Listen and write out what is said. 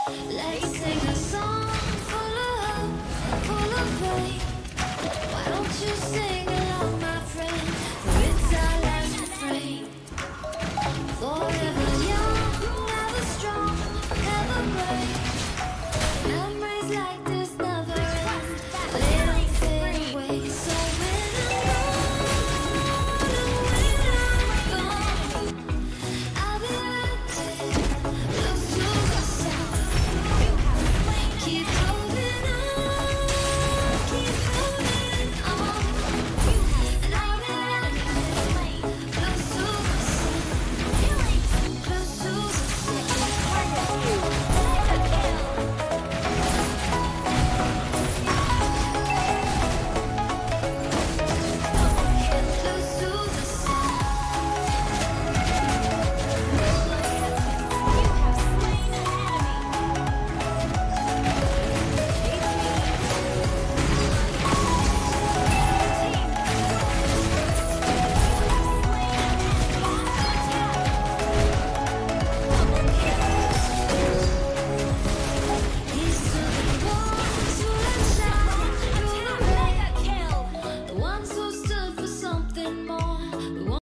Let's sing a song full of hope, full of pain. Why don't you sing along, my friend? For it's our last refrain. Forever.